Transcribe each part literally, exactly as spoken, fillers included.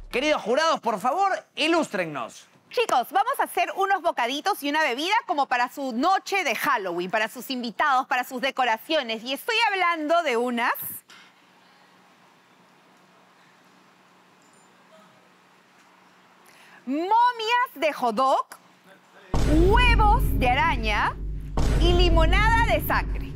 Queridos jurados, por favor, ilústrennos. Chicos, vamos a hacer unos bocaditos y una bebida como para su noche de Halloween, para sus invitados, para sus decoraciones. Y estoy hablando de unas... momias de hot dog, huevos de araña y limonada de sangre.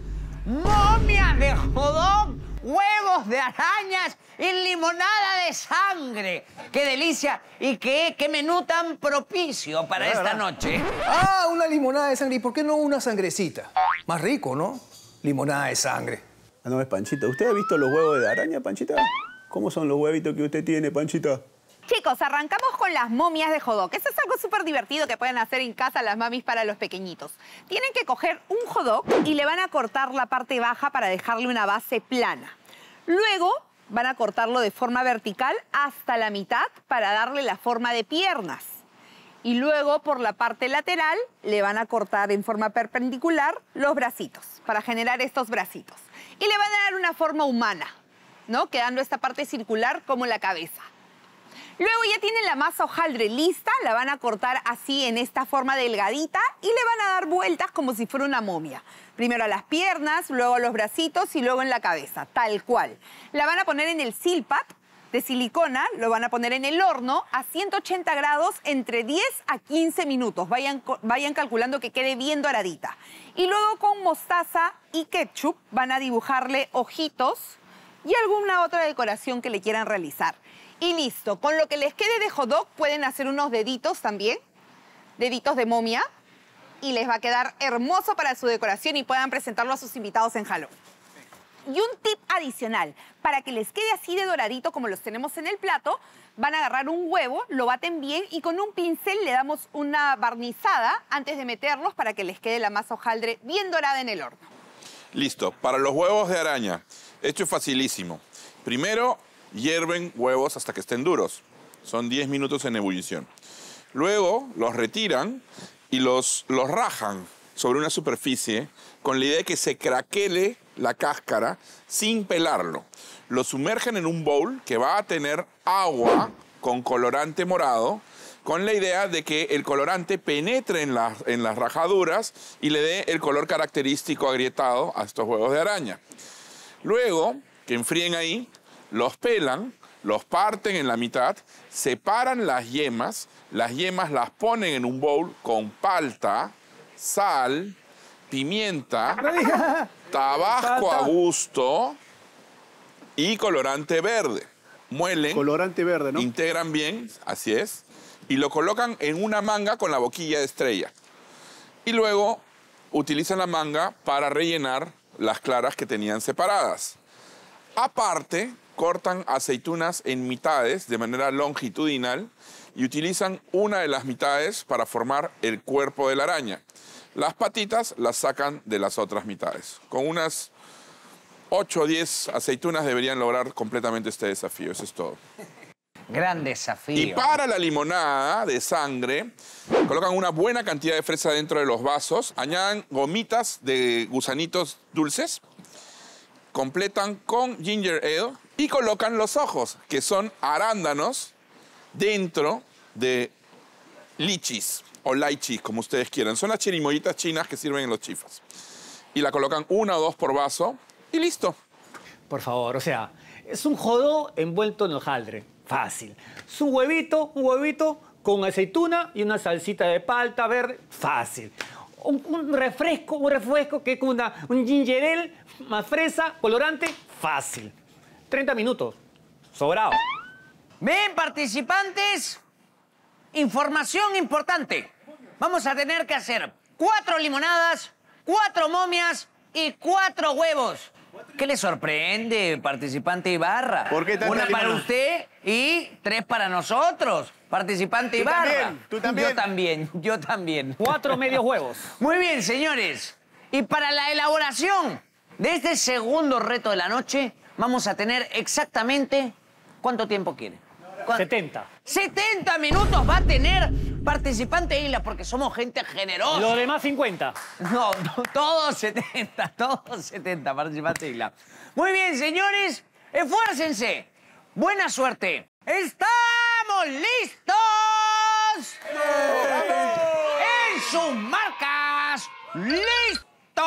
Momias de hot dog, huevos de arañas y limonada de sangre. ¡Qué delicia! Y qué, qué menú tan propicio para ¿verdad? esta noche. Ah, una limonada de sangre. ¿Y por qué no una sangrecita? Más rico, ¿no? Limonada de sangre. Ah, no, es Panchita. ¿Usted ha visto los huevos de araña, Panchita? ¿Cómo son los huevitos que usted tiene, Panchita? Chicos, arrancamos con las momias de hot dog. Eso es algo súper divertido que pueden hacer en casa las mamis para los pequeñitos. Tienen que coger un hot dog y le van a cortar la parte baja para dejarle una base plana. Luego van a cortarlo de forma vertical hasta la mitad para darle la forma de piernas. Y luego por la parte lateral le van a cortar en forma perpendicular los bracitos para generar estos bracitos. Y le van a dar una forma humana, ¿no? Quedando esta parte circular como la cabeza. Luego ya tienen la masa hojaldre lista, la van a cortar así en esta forma delgadita y le van a dar vueltas como si fuera una momia. Primero a las piernas, luego a los bracitos y luego en la cabeza, tal cual. La van a poner en el silpat de silicona, lo van a poner en el horno a ciento ochenta grados entre diez a quince minutos. Vayan, vayan calculando que quede bien doradita. Y luego con mostaza y ketchup van a dibujarle ojitos y alguna otra decoración que le quieran realizar. Y listo, con lo que les quede de hot dog pueden hacer unos deditos también, deditos de momia, y les va a quedar hermoso para su decoración y puedan presentarlo a sus invitados en Halloween. Y un tip adicional, para que les quede así de doradito como los tenemos en el plato, van a agarrar un huevo, lo baten bien y con un pincel le damos una barnizada antes de meterlos para que les quede la masa hojaldre bien dorada en el horno. Listo, para los huevos de araña, esto es facilísimo. Primero, hierven huevos hasta que estén duros. Son diez minutos en ebullición. Luego los retiran y los, los rajan sobre una superficie con la idea de que se craquele la cáscara sin pelarlo. Lo sumergen en un bowl que va a tener agua con colorante morado con la idea de que el colorante penetre en, la, en las rajaduras y le dé el color característico agrietado a estos huevos de araña. Luego, que enfríen ahí, los pelan, los parten en la mitad, separan las yemas, las yemas las ponen en un bowl con palta, sal, pimienta, tabasco a gusto y colorante verde. Muelen. Colorante verde, ¿no? Integran bien, así es, y lo colocan en una manga con la boquilla de estrella. Y luego utilizan la manga para rellenar las claras que tenían separadas. Aparte, cortan aceitunas en mitades de manera longitudinal y utilizan una de las mitades para formar el cuerpo de la araña. Las patitas las sacan de las otras mitades. Con unas ocho o diez aceitunas deberían lograr completamente este desafío. Eso es todo. Gran desafío. Y para la limonada de sangre, colocan una buena cantidad de fresa dentro de los vasos, añadan gomitas de gusanitos dulces, completan con ginger ale y colocan los ojos, que son arándanos, dentro de lichis o lychees, como ustedes quieran. Son las chirimoyitas chinas que sirven en los chifas. Y la colocan una o dos por vaso y listo. Por favor, o sea, es un hot dog envuelto en hojaldre. Fácil. Es un huevito, un huevito con aceituna y una salsita de palta verde. Fácil. Un, un refresco, un refresco que es como una, un ginger ale más fresa, colorante. Fácil. treinta minutos. Sobrado. Bien, participantes, información importante. Vamos a tener que hacer cuatro limonadas, cuatro momias y cuatro huevos. ¿Qué le sorprende, participante Ibarra? ¿Por qué tanta Una para limonada? usted y tres para nosotros, participante Tú Ibarra. también, tú también. Yo también, yo también. Cuatro medios huevos. Muy bien, señores. Y para la elaboración de este segundo reto de la noche, vamos a tener exactamente... ¿Cuánto tiempo quiere? ¿Cuánto? setenta. setenta minutos va a tener participante Isla, porque somos gente generosa. Los demás cincuenta. No, no, todos setenta, todos setenta, participante Isla. Muy bien, señores, esfuércense. Buena suerte. ¡Estamos estamos listos. En sus marcas, listos.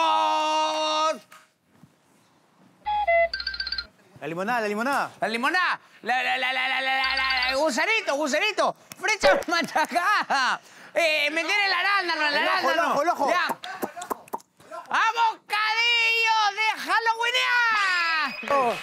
La limonada, la limonada. La limonada, la, la, la, la, la, la, la, la, gusanito, gusanito, flecha machacada. Eh, me tiene el arándano, el arándano. El ojo, el ojo. Ya. ¡Abocadillo de Halloween!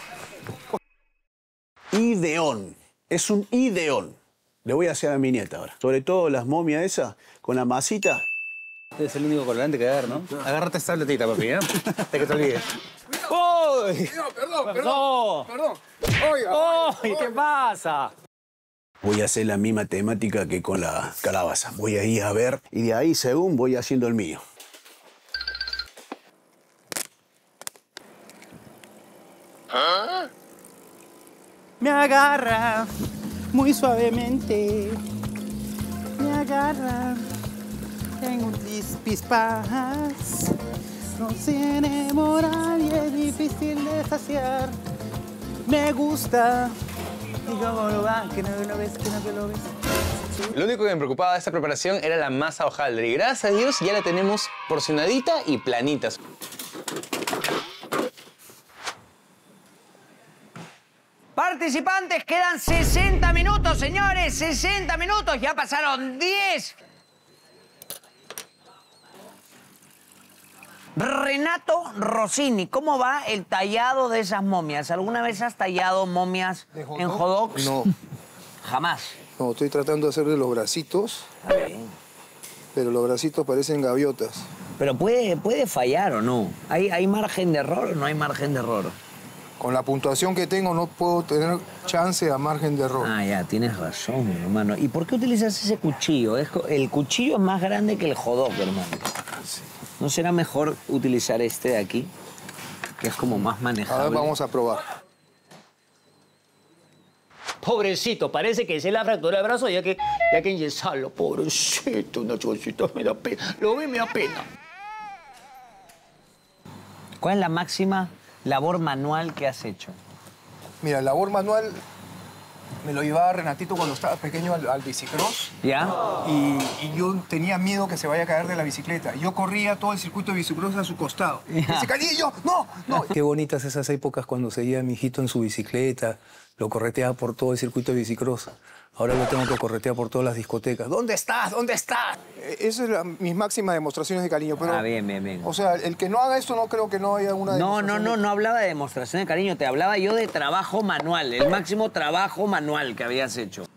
Ideón. Es un ideón. Le voy a hacer a mi nieta ahora. Sobre todo las momias esas, con la masita. Es el único colorante que va a haber, ¿no? Agárrate esta tabletita, papi, ¿eh? De que te olvides. ¡Uy! Perdón, perdón, perdón. Oiga, ¡Uy! ¿Qué pasa? Voy a hacer la misma temática que con la calabaza. Voy a ir a ver y de ahí, según, voy haciendo el mío. ¿Ah? Me agarra muy suavemente. Me agarra en un pispas. No se enamora y es difícil de saciar. Me gusta. Y cómo lo va, que no lo ves, que no que lo ves. Lo único que me preocupaba de esta preparación era la masa hojaldre. Y gracias a Dios ya la tenemos porcionadita y planitas. Participantes, quedan sesenta minutos, señores, sesenta minutos. Ya pasaron diez. Renato Rossini, ¿cómo va el tallado de esas momias? ¿Alguna vez has tallado momias ¿De hot en dog? hot dogs? No. Jamás. No, estoy tratando de hacerle los bracitos, Está bien. pero los bracitos parecen gaviotas. Pero puede, puede fallar o no. ¿Hay, ¿Hay margen de error o no hay margen de error? Con la puntuación que tengo no puedo tener chance a margen de error. Ah, ya, tienes razón, hermano. ¿Y por qué utilizas ese cuchillo? Es co- el cuchillo es más grande que el hot dog, hermano. ¿No será mejor utilizar este de aquí? Que es como más manejable. Ahora vamos a probar. Pobrecito, parece que se le ha fracturado el brazo ya que, ya que enyesarlo. Pobrecito, una chocita, me da pena. Lo vi, me da pena. ¿Cuál es la máxima labor manual que has hecho? Mira, labor manual me lo llevaba Renatito cuando estaba pequeño al, al bicicross. ¿Ya? Y, y yo tenía miedo que se vaya a caer de la bicicleta. Yo corría todo el circuito de bicicross a su costado. Ya. Y se caía y yo, no, no. Qué bonitas esas épocas cuando seguía a mi hijito en su bicicleta, lo correteaba por todo el circuito de bicicross. Ahora lo tengo que corretear por todas las discotecas. ¿Dónde estás? ¿Dónde estás? Esa es la, mis máximas demostraciones de cariño. Pero, Ah, bien, bien, bien. O sea, el que no haga esto no creo que no haya una No, no, demostración no, de- no hablaba de demostración de cariño, te hablaba yo de trabajo manual, el máximo trabajo manual que habías hecho.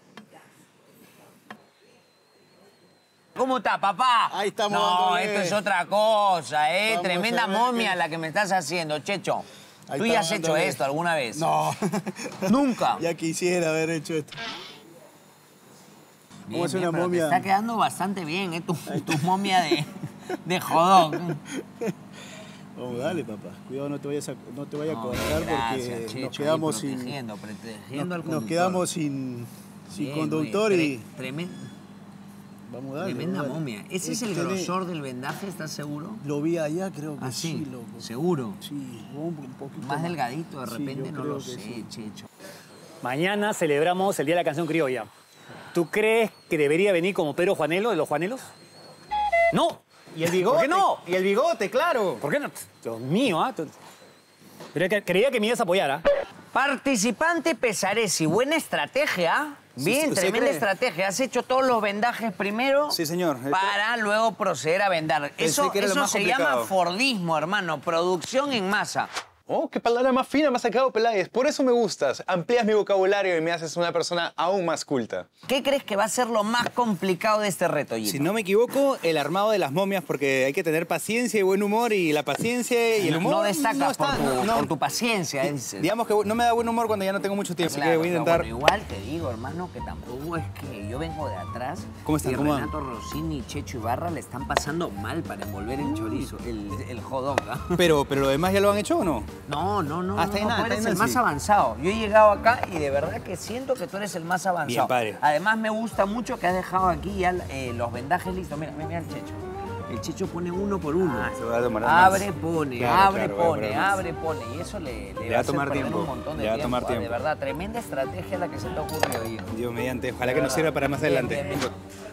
¿Cómo está, papá? Ahí estamos No, dándole. esto es otra cosa, ¿eh? Vamos Tremenda a ver momia qué- la que me estás haciendo, Checho. Ahí ¿Tú ya has estamos hecho dándole. esto alguna vez? No. ¿Nunca? Ya quisiera haber hecho esto. Bien, es una bien, pero te momia? está quedando bastante bien, ¿eh? Tu, tu momia de, de jodón. Vamos, dale, papá. Cuidado, no te vayas a, no te vayas a No, cortar gracias, porque Checho, nos ahí quedamos sin... protegiendo, protegiendo Nos, al nos conductor. quedamos sin, sin Bien, conductor oye, y... tre- tremen- Vamos, dale. Tremenda vamos, dale. momia. ¿Ese es Eh, el tenés- grosor del vendaje, estás seguro? Lo vi allá, creo que Ah, sí, sí, loco. seguro. Sí, un, un poquito Más delgadito, de Sí, repente, yo no creo lo que sé, sí. Checho. Mañana celebramos el Día de la Canción Criolla. ¿Tú crees que debería venir como Pedro Juanelo de los Juanelos? ¡No! Y el bigote. ¿Por qué no? Y el bigote, claro. ¿Por qué no? Dios mío, ¿ah? Creía que, creía que me ibas a apoyar, ¿ah? Participante Pesaresi, buena estrategia. Bien, ¿usted tremenda cree? estrategia. Has hecho todos los vendajes primero Sí, señor. para luego proceder a vendar. Eso, que era lo eso más se complicado. llama Fordismo, hermano. Producción en masa. Oh, qué palabra más fina me ha sacado Peláez. Por eso me gustas. Amplías mi vocabulario y me haces una persona aún más culta. ¿Qué crees que va a ser lo más complicado de este reto, Gito? Si no me equivoco, el armado de las momias, porque hay que tener paciencia y buen humor, y la paciencia y el No- humor no destacas está- por, tu, no- por tu paciencia, dices. Digamos que no me da buen humor cuando ya no tengo mucho tiempo, así Claro, que voy a pero intentar... bueno, igual te digo, hermano, que tampoco es que yo vengo de atrás. ¿Cómo están? Y ¿Cómo van? Renato Rossini y Checho Ibarra le están pasando mal para envolver el chorizo, el, el hot dog, ¿ah? Pero, pero lo demás ya lo han hecho o no? No, no, no. Ah, no, está ahí no, nada, tú está eres ahí el nada, más sí. avanzado. Yo he llegado acá y de verdad que siento que tú eres el más avanzado. Bien, padre. Además, me gusta mucho que has dejado aquí ya eh, los vendajes listos. Mira, mira el Checho. El Checho pone uno por uno. Ah, se va a demorar abre, más. pone, Claro, abre, claro, voy a pone, demorar más. abre, pone. Y eso le, le, Le va va a a tomar hacer perder tiempo. un montón de Le va a tiempo. tomar ah, tiempo. De verdad, tremenda estrategia la que se te ha ocurrido, hijo. Dios mediante. Ojalá que nos sirva para más adelante. Bien, bien, bien.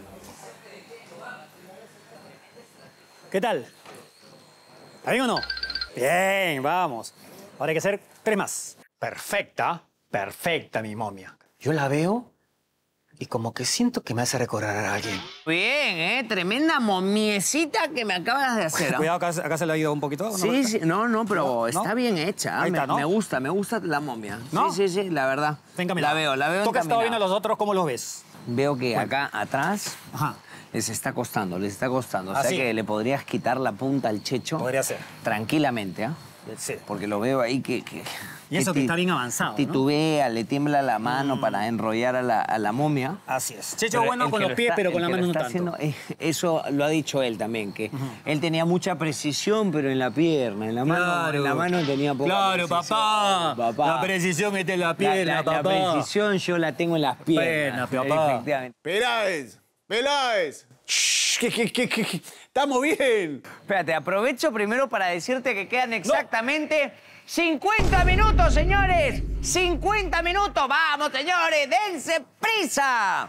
¿Qué tal? ¿Está bien o no? Bien, vamos. Ahora hay que hacer tres más. Perfecta, perfecta mi momia. Yo la veo y como que siento que me hace recordar a alguien. Bien, ¿eh? Tremenda momiecita que me acabas de hacer. ¿ah? Cuidado, acá, acá se le ha ido un poquito. ¿no? Sí, sí, no, no, pero ¿No? está ¿No? bien hecha. Ahí me, está, ¿no? me gusta, me gusta la momia. ¿No? Sí, sí, sí, la verdad. Ven, La veo, la veo Tú que has estado viendo a encaminada. los otros, ¿cómo los ves? Veo que acá atrás Ajá. les está costando, les está costando. O ¿Ah, sea sí? que le podrías quitar la punta al Checho. Podría ser. Tranquilamente, ¿ah? Sí. Porque lo veo ahí que... que Y eso que ti- está bien avanzado, ¿no? Titubea, le tiembla la mano para enrollar a la, a la momia. Así es. Checho Pero bueno el con que los lo pies, está- pero con el la que mano lo no está tanto. haciendo, eh, eso lo ha dicho él también, que él tenía mucha precisión, pero en la pierna, en la mano, en la mano tenía poca Claro, precisión. papá. Papá. La precisión está en la La- pierna, la, la papá. precisión yo la tengo en las piernas. Pierna, papá. Efectivamente. Peláez, Peláez. Shh, ¿qué, qué, qué, qué, qué? Estamos bien. Espérate, aprovecho primero para decirte que quedan exactamente cincuenta minutos, señores. cincuenta minutos. Vamos, señores, dense prisa.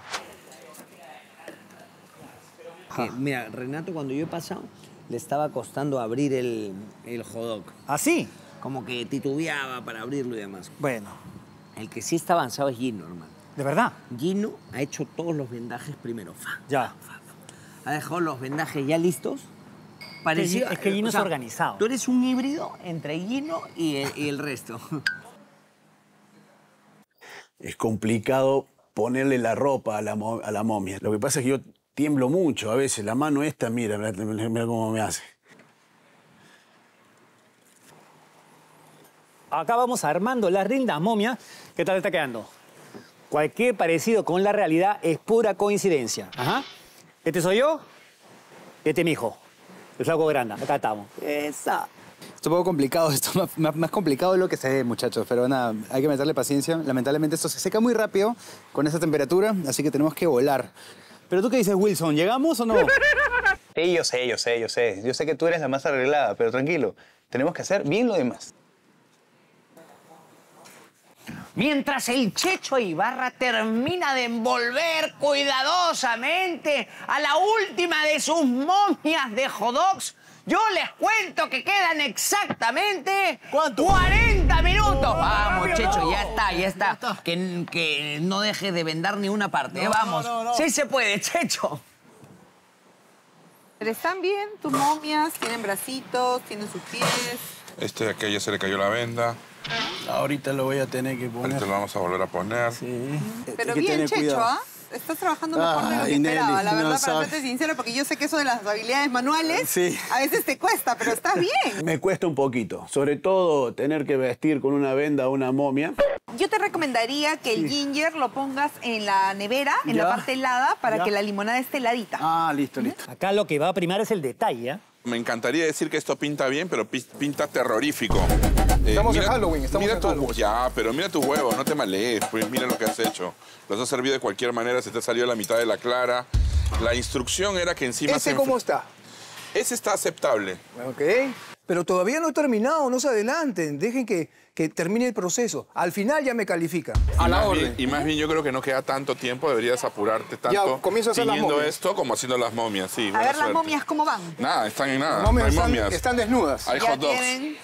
Que, mira, Renato, cuando yo he pasado, le estaba costando abrir el, el hot dog. ¿Así? Como que titubeaba para abrirlo y demás. Bueno, El que sí está avanzado es Gino, hermano. ¿de verdad? Gino ha hecho todos los vendajes primero. Fa, Ya. ha dejado los vendajes ya listos. Parecido, es que Gino o es sea, organizado. Tú eres un híbrido entre Gino y el, y el resto. Es complicado ponerle la ropa a la, mo- a la momia. Lo que pasa es que yo tiemblo mucho a veces. La mano esta, mira, mira, mira cómo me hace. Acá vamos armando las lindas momias. ¿Qué tal está quedando? Cualquier parecido con la realidad es pura coincidencia. Ajá. Este soy yo, este es mi hijo. El flaco grande. Acá estamos. Esa. Es un poco complicado esto, más, más- más complicado de lo que se ve, muchachos. Pero nada, hay que meterle paciencia. Lamentablemente esto se seca muy rápido con esa temperatura, así que tenemos que volar. Pero tú qué dices, Wilson, ¿llegamos o no? Sí, yo sé, yo sé, yo sé. Yo sé que tú eres la más arreglada, pero tranquilo. Tenemos que hacer bien lo demás. Mientras el Checho Ibarra termina de envolver cuidadosamente a la última de sus momias de hot dogs, yo les cuento que quedan exactamente cuarenta minutos. Vamos, Checho, ya está, ya está. Que, que no dejes de vendar ni una parte, ¿eh? Vamos. Sí se puede, Checho. Pero están bien, tus momias, tienen bracitos, tienen sus pies. Este de aquí ya se le cayó la venda. Ahorita lo voy a tener que poner. Ahorita lo vamos a volver a poner. Pero Hay que bien, tener Checho, cuidado. ¿ah? Estás trabajando mejor de lo que Ay, Nelly, esperaba, la no verdad, para sabes. serte sincera, porque yo sé que eso de las habilidades manuales Sí. a veces te cuesta, pero estás bien. Me cuesta un poquito. Sobre todo tener que vestir con una venda a una momia. Yo te recomendaría que el ginger lo pongas en la nevera, en Ya. la parte helada, para Ya. que la limonada esté heladita. Ah, listo, listo. Acá lo que va a primar es el detalle, ¿eh? Me encantaría decir que esto pinta bien, pero pi- pinta terrorífico. Eh, Estamos en mira- Halloween, estamos mira en tus- Halloween. Ya, pero mira tus huevos, no te malees, pues mira lo que has hecho. Los has servido de cualquier manera, se te ha salido la mitad de la clara. La instrucción era que encima se ¿Ese enfri- cómo está? Ese está aceptable. Ok. Pero todavía no he terminado, no se adelanten. Dejen que, que termine el proceso. Al final ya me califican. A Y la más orden. bien- y más bien yo creo que no queda tanto tiempo, deberías apurarte tanto Ya, comienzo a hacer las siguiendo momias. esto como haciendo las momias, sí. A buena ver las suerte. momias cómo van. Nada, están en nada. Las momias no hay están, momias. están desnudas. Hay Ya hot dogs. tienen.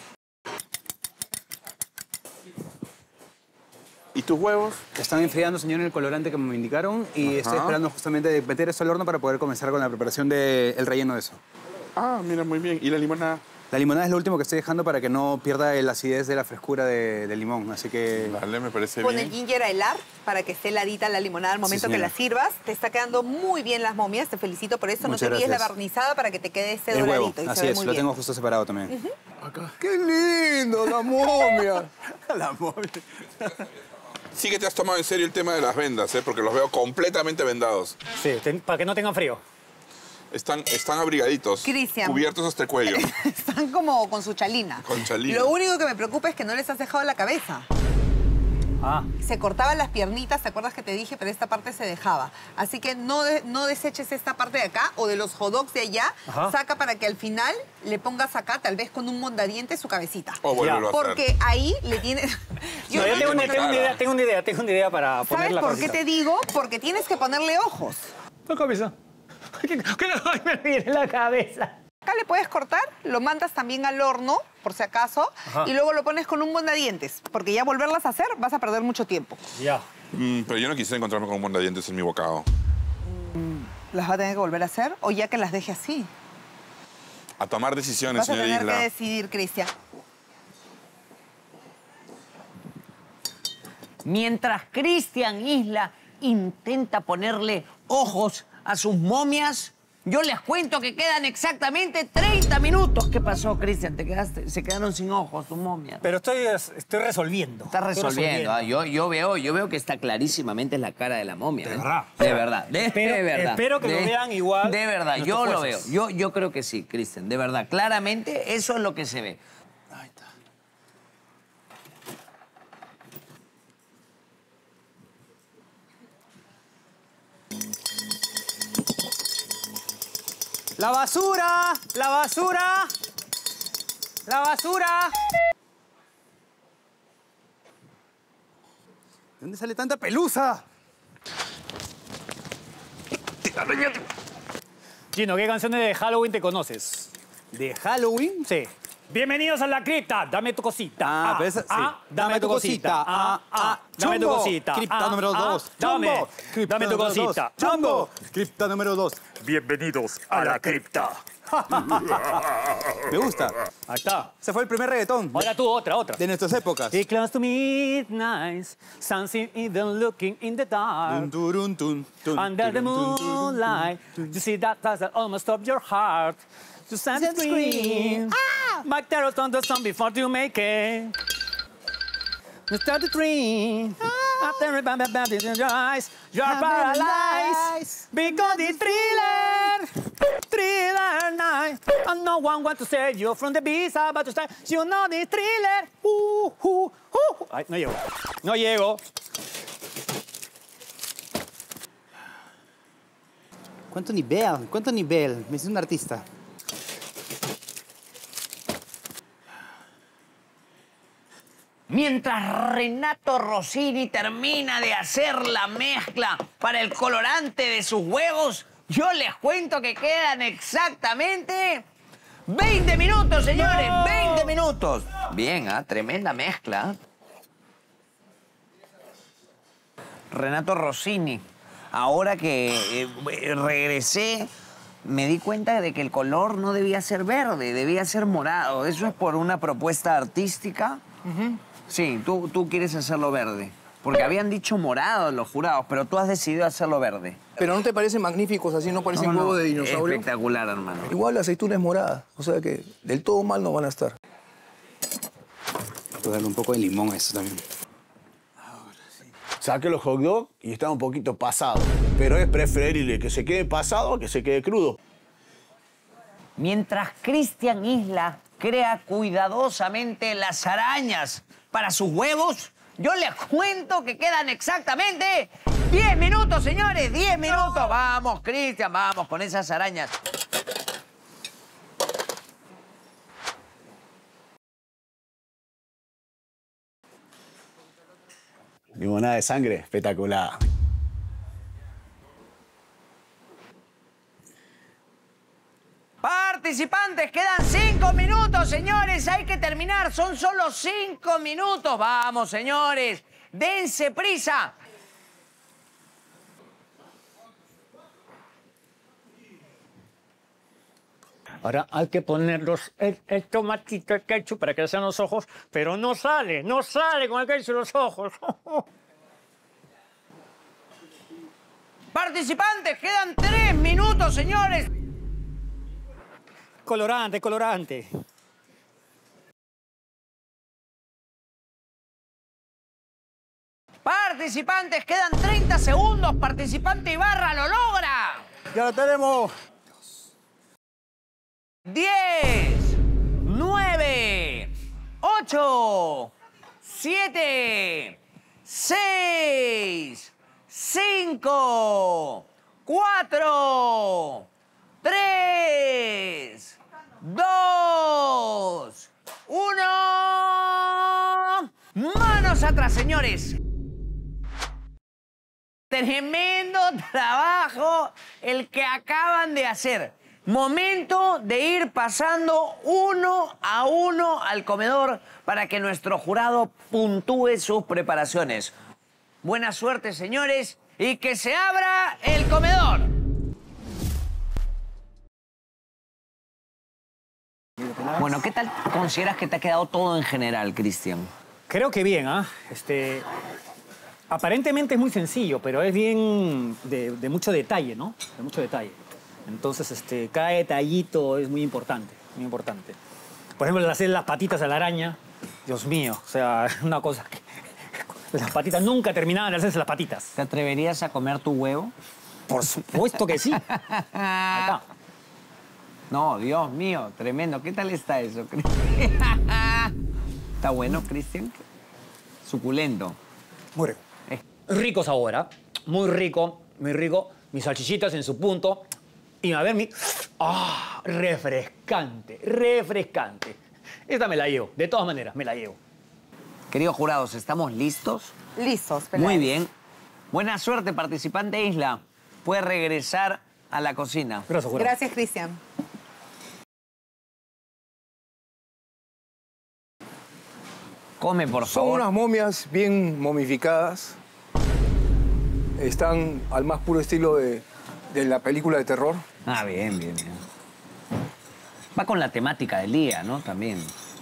¿Y tus huevos? Están enfriando, señor, en el colorante que me indicaron y estoy esperando justamente de meter eso al horno para poder comenzar con la preparación del relleno de eso. Ah, mira, muy bien. ¿Y la limonada? La limonada es lo último que estoy dejando para que no pierda la acidez de la frescura de- del limón, así que... Vale, me parece Pon bien. el ginger a helar para que esté heladita la limonada al momento que señora. la sirvas. Te está quedando muy bien las momias, te felicito por eso. Muchas no te olvides la gracias. barnizada para que te quede este El huevo, doradito y así se ve es, muy lo bien. tengo justo separado también. ¡Qué lindo, la momia! La momia. Sí que te has tomado en serio el tema de las vendas, ¿eh? Porque los veo completamente vendados. Sí, ten- para que no tengan frío. Están, están abrigaditos, Cristian. cubiertos hasta el cuello. Están como con su chalina. Con chalina. Lo único que me preocupa es que no les has dejado la cabeza. Ah. Se cortaban las piernitas, ¿te acuerdas que te dije? Pero esta parte se dejaba. Así que no, de- no deseches esta parte de acá o de los hot dogs de allá. Ajá. Saca para que al final le pongas acá, tal vez con un mondadiente, su cabecita. O vuélvelo a hacer. Porque ahí le tienes... No, yo tengo una, tengo una idea, tengo una idea, tengo una idea para ¿Sabes ponerla por qué te digo? Porque tienes que ponerle ojos. La cabeza. ¿Qué, qué no me viene la cabeza? Acá le puedes cortar, lo mandas también al horno, por si acaso, Ajá. y luego lo pones con un mondadientes, porque ya volverlas a hacer vas a perder mucho tiempo. Ya. Mm, pero yo no quisiera encontrarme con un mondadientes en mi bocado. ¿Las va a tener que volver a hacer o ya que las deje así? A tomar decisiones, Vas a señor tener Isla. que decidir, Cristian. Mientras Cristian Isla intenta ponerle ojos a sus momias, yo les cuento que quedan exactamente treinta minutos. ¿Qué pasó, Cristian? ¿Te quedaste? Se quedaron sin ojos tus momias. Pero estoy, estoy resolviendo. Está Estoy resolviendo. Ah, yo, yo, veo, yo veo que está clarísimamente la cara de la momia. De ¿eh? verdad. De verdad. De, Espero- de verdad. espero que lo De- vean igual De verdad, nuestros yo lo veo. jueces. Yo, yo creo que sí, Cristian. De verdad. Claramente eso es lo que se ve. ¡La basura! ¡La basura! ¡La basura! ¿De dónde sale tanta pelusa? Gino, ¿qué canciones de Halloween te conoces? ¿De Halloween? Sí. Bienvenidos a la cripta. Dame tu cosita. Ah, pero esa- sí. ah, dame tu cosita. Ah, ah, dame tu Chumbo. cosita. Cripta Ah, número ah, dos. Dame. Chumbo. Cripta Dame tu número dos. cosita. Chumbo. Cripta número dos. Bienvenidos a la cripta. Me gusta. Ahí está. Ese fue el primer reggaetón Ahora tú, otra, otra. de nuestras épocas. It close to midnight, something even looking in the dark. Tun, turun, tun, tun, Under the turun, tun, turun, moonlight, you see that flash that almost stopped your heart. You stand and scream. My terror's on the sun before you make it. You start to dream. After a bad bad in your eyes, you're paralyzed. Because it's thriller, thriller night. And no one wants to save you from the beast about to start. You know this thriller. Uh, uh, uh. Ay, no llego. No llego. ¿Cuánto nivel? ¿Cuánto nivel? Me hice un artista. Mientras Renato Rossini termina de hacer la mezcla para el colorante de sus huevos, yo les cuento que quedan exactamente veinte minutos, señores. ¡No! veinte minutos. Bien, ¿ah? Tremenda mezcla. Renato Rossini. Ahora que eh, regresé, me di cuenta de que el color no debía ser verde, debía ser morado. ¿Eso es por una propuesta artística? Sí, tú, tú quieres hacerlo verde. Porque habían dicho morado los jurados, pero tú has decidido hacerlo verde. ¿Pero no te parecen magníficos así? ¿No parecen No, no, huevos de dinosaurio? espectacular, hermano. Igual la aceituna es morada, o sea que del todo mal no van a estar. Puedo darle un poco de limón a eso también. Saqué los hot dogs y está un poquito pasado. Pero es preferible que se quede pasado a que se quede crudo. Mientras Cristian Isla crea cuidadosamente las arañas para sus huevos, yo les cuento que quedan exactamente diez minutos, señores, diez minutos. Vamos, Cristian, vamos con esas arañas. Limonada de sangre, espectacular. Participantes, quedan cinco minutos, señores. Hay que terminar, son solo cinco minutos. Vamos, señores, dense prisa. Ahora hay que ponerlos el, el tomatito, el ketchup para que sean los ojos, pero no sale, no sale con el ketchup los ojos. Participantes, quedan tres minutos, señores. Colorante, colorante. Participantes, quedan treinta segundos. Participante Ibarra lo logra. ¡Ya lo tenemos! diez, nueve, ocho, siete, seis, cinco, cuatro, tres, dos, uno. Manos atrás, señores. Tremendo trabajo el que acaban de hacer. Momento de ir pasando uno a uno al comedor para que nuestro jurado puntúe sus preparaciones. Buena suerte, señores, y que se abra el comedor. Bueno, ¿qué tal consideras que te ha quedado todo en general, Cristian? Creo que bien, ¿ah? Este, aparentemente es muy sencillo, pero es bien de, de mucho detalle, ¿no? De mucho detalle. Entonces, este, cada detallito es muy importante, muy importante. Por ejemplo, hacer las patitas a la araña, Dios mío, o sea, una cosa que... Las patitas, nunca terminaban de hacerse las patitas. ¿Te atreverías a comer tu huevo? Por supuesto que sí. Acá. No, Dios mío, tremendo. ¿Qué tal está eso? ¿Está bueno, Cristian? Suculento. Muy rico. Eh. Rico sabor, ¿ah? Muy rico, muy rico. Mis salchichitas en su punto. Y a ver, mi... ¡Ah! Refrescante, refrescante. Esta me la llevo, de todas maneras, me la llevo. Queridos jurados, ¿estamos listos? Listos, Peláez. Muy bien. Buena suerte, participante Isla. Puede regresar a la cocina. Gracias, jurado. Gracias, Cristian. Come, por Son favor. unas momias bien momificadas. Están al más puro estilo de, de la película de terror. Ah, bien, bien, bien. Va con la temática del día, ¿no? También.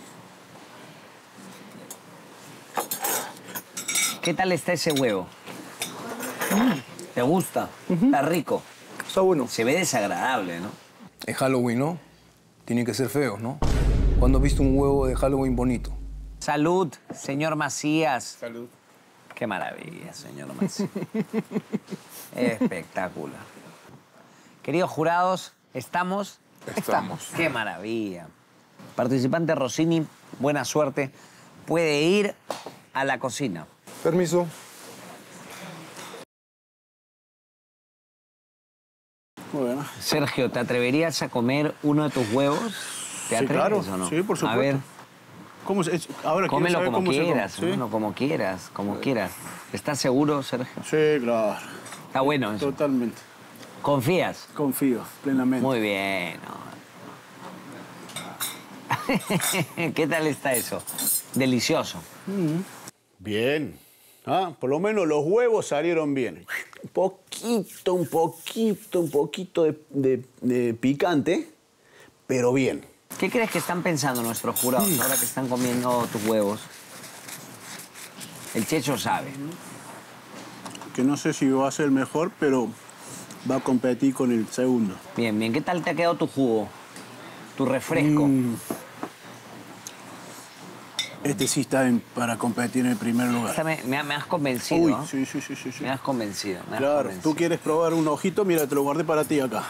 ¿Qué tal está ese huevo? ¿Te gusta? Está rico. Está bueno. Se ve desagradable, ¿no? Es Halloween, ¿no? Tienen que ser feos, ¿no? ¿Cuándo has visto un huevo de Halloween bonito? Salud, señor Macías. Salud. Qué maravilla, señor Macías. Espectacular. Queridos jurados, ¿estamos? Estamos. Qué maravilla. Participante Rossini, buena suerte. Puede ir a la cocina. Permiso. Bueno. Sergio, ¿te atreverías a comer uno de tus huevos? ¿Te Sí, atreves claro. o no? Sí, por A supuesto. ver, ¿Cómo se, es- ahora quiero cómelo saber como cómo se come, quieras, ¿sí? hermano, como quieras, como quieras. ¿Estás seguro, Sergio? Sí, claro. Está bueno eso. Totalmente. ¿Confías? Confío plenamente. Muy bien. ¿no? ¿Qué tal está eso? Delicioso. Bien. Ah, por lo menos los huevos salieron bien. Un poquito, un poquito, un poquito de, de- de picante, pero bien. ¿Qué crees que están pensando nuestros jurados ahora que están comiendo tus huevos? El Checho sabe. Que no sé si va a ser mejor, pero va a competir con el segundo. Bien, bien. ¿Qué tal te ha quedado tu jugo? Tu refresco. Mm. Este sí está en- para competir en el primer lugar. Esta me, me- me has convencido. Uy, ¿no? sí, sí, sí, sí, sí. Me has convencido. Me has Claro, convencido. tú quieres probar un ojito, mira, te lo guardé para ti acá.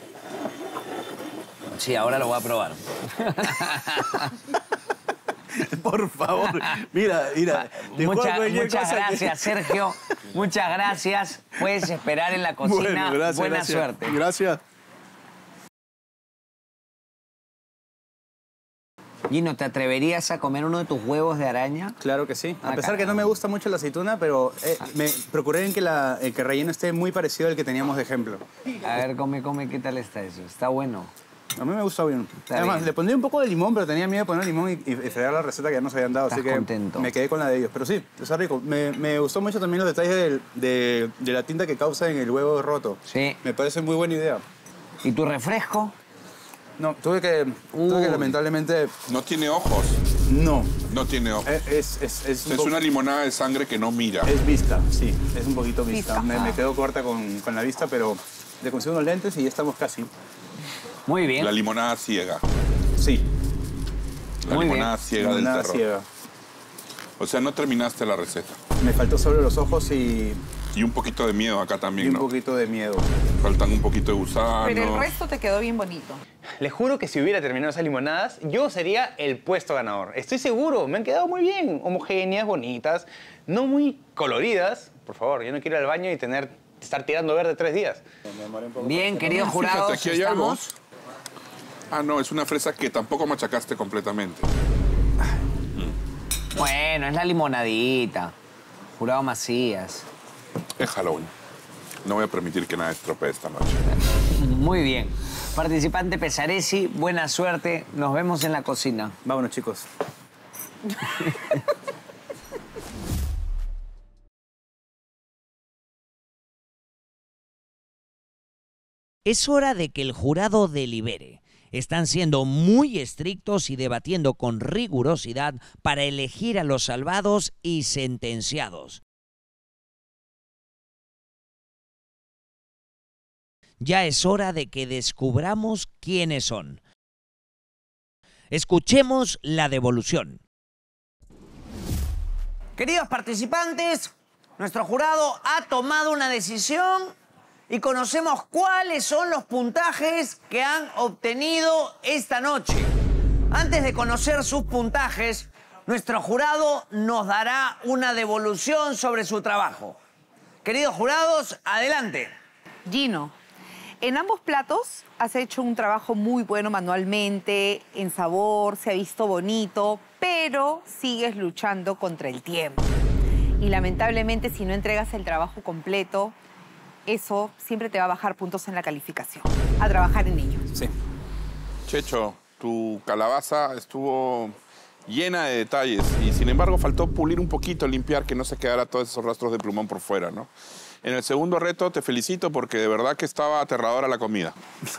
Sí, ahora lo voy a probar. Por favor, mira, mira. te Mucha- juego cualquier muchas cosa que- gracias, Sergio. Muchas gracias. Puedes esperar en la cocina. Bueno, gracias, Buena gracias. suerte. Gracias. Gino, ¿te atreverías a comer uno de tus huevos de araña? Claro que sí. A Ah, pesar que no me gusta mucho la aceituna, pero eh, me procuré en que la, el que el relleno esté muy parecido al que teníamos de ejemplo. A ver, come, come, ¿qué tal está eso? Está bueno. A mí me gusta bien. Está Además, bien. le pondría un poco de limón, pero tenía miedo de poner limón y, y fregar la receta que ya nos habían dado. Estás así que contento. me quedé con la de ellos. Pero sí, está rico. Me, me gustó mucho también los detalles del- de, de la tinta que causa en el huevo roto. Sí. Me parece muy buena idea. ¿Y tu refresco? No, tuve que, tuve que Uy. lamentablemente... No tiene ojos. No. No tiene ojos. Es, es, es, es, un Es poco- una limonada de sangre que no mira. es vista, sí. Es un poquito vista. Vista. Me, me quedo corta con, con la vista, pero le consigo unos lentes y ya estamos casi. Muy bien. La limonada ciega. Sí. La Muy limonada bien. ciega del Nada terror. ciega. O sea, no terminaste la receta. Me faltó solo los ojos y, Y un poquito de miedo acá también, Y un ¿no? poquito de miedo. Faltan un poquito de gusanos. Pero el resto te quedó bien bonito. Les juro que si hubiera terminado esas limonadas, yo sería el puesto ganador. Estoy seguro, me han quedado muy bien. Homogéneas, bonitas, no muy coloridas. Por favor, yo no quiero ir al baño y tener, estar tirando verde tres días. Bien, queridos jurados, Fíjate, aquí hay algo. estamos... Ah, no, es una fresa que tampoco machacaste completamente. Bueno, es la limonadita. Jurado Macías. Es Halloween. No voy a permitir que nada estropee esta noche. Muy bien. Participante Pesaresi, buena suerte. Nos vemos en la cocina. Vámonos, chicos. Es hora de que el jurado delibere. Están siendo muy estrictos y debatiendo con rigurosidad para elegir a los salvados y sentenciados. Ya es hora de que descubramos quiénes son. Escuchemos la devolución. Queridos participantes, nuestro jurado ha tomado una decisión y conocemos cuáles son los puntajes que han obtenido esta noche. Antes de conocer sus puntajes, nuestro jurado nos dará una devolución sobre su trabajo. Queridos jurados, adelante. Gino, en ambos platos has hecho un trabajo muy bueno manualmente, en sabor, se ha visto bonito, pero sigues luchando contra el tiempo. Y lamentablemente, si no entregas el trabajo completo, eso siempre te va a bajar puntos en la calificación. A trabajar en ello. Sí. Checho, tu calabaza estuvo llena de detalles y sin embargo faltó pulir un poquito, limpiar, que no se quedara todos esos rastros de plumón por fuera, ¿no? En el segundo reto te felicito porque de verdad que estaba aterradora la comida.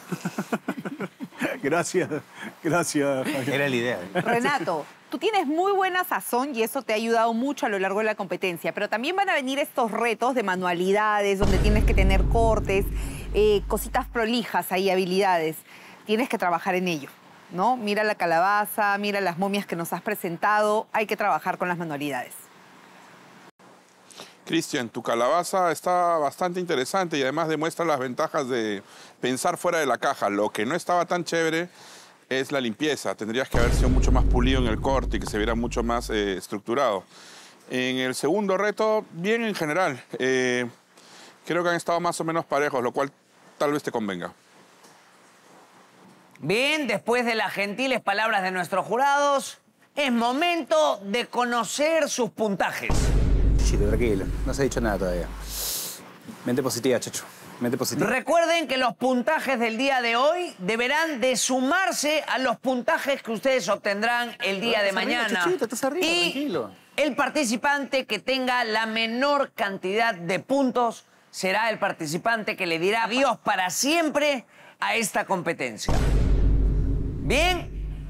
Gracias, gracias. Era la idea. Renato, tú tienes muy buena sazón y eso te ha ayudado mucho a lo largo de la competencia, pero también van a venir estos retos de manualidades, donde tienes que tener cortes, eh, cositas prolijas ahí, habilidades. Tienes que trabajar en ello, ¿no? Mira la calabaza, mira las momias que nos has presentado, hay que trabajar con las manualidades. Cristian, tu calabaza está bastante interesante y además demuestra las ventajas de pensar fuera de la caja. Lo que no estaba tan chévere es la limpieza. Tendrías que haber sido mucho más pulido en el corte y que se viera mucho más eh, estructurado. En el segundo reto, bien en general. Eh, creo que han estado más o menos parejos, lo cual tal vez te convenga. Bien, después de las gentiles palabras de nuestros jurados, es momento de conocer sus puntajes. Chito, tranquilo. No se ha dicho nada todavía. Mente positiva, Checho. Mente positiva. Recuerden que los puntajes del día de hoy deberán de sumarse a los puntajes que ustedes obtendrán el día de Estás arriba, mañana. Chuchito, estás arriba, y tranquilo. el participante que tenga la menor cantidad de puntos será el participante que le dirá adiós para siempre a esta competencia. Bien.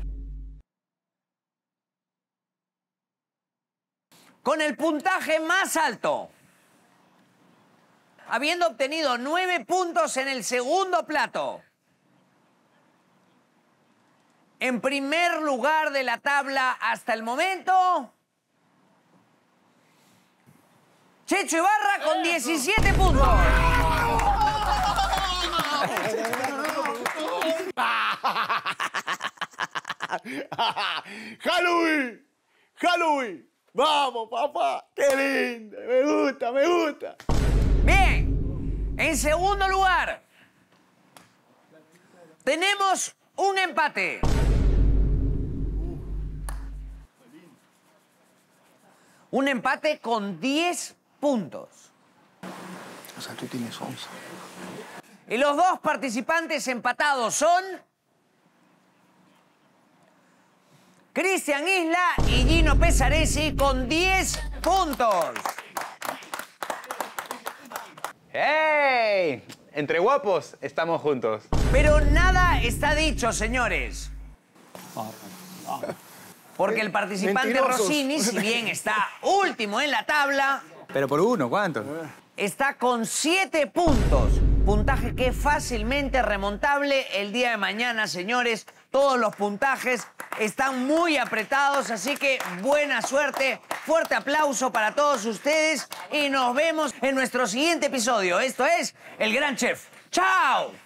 Con el puntaje más alto, habiendo obtenido nueve puntos en el segundo plato, en primer lugar de la tabla hasta el momento, Checho Ibarra con diecisiete puntos. ¡Halloween! ¡Halloween! ¡Vamos, papá! ¡Qué lindo! Me gusta, me gusta. Bien, en segundo lugar, tenemos un empate. Un empate con diez puntos. O sea, tú tienes once. Y los dos participantes empatados son Cristian Isla y Gino Pesaresi con diez puntos. ¡Hey! Entre guapos estamos juntos. Pero nada está dicho, señores. Porque el participante Mentirosos. Rossini, si bien está último en la tabla, Pero por uno, ¿cuánto? está con siete puntos. Puntaje que es fácilmente remontable el día de mañana, señores. Todos los puntajes están muy apretados, así que buena suerte Fuerte aplauso para todos ustedes y nos vemos en nuestro siguiente episodio. Esto es El Gran Chef. ¡Chao!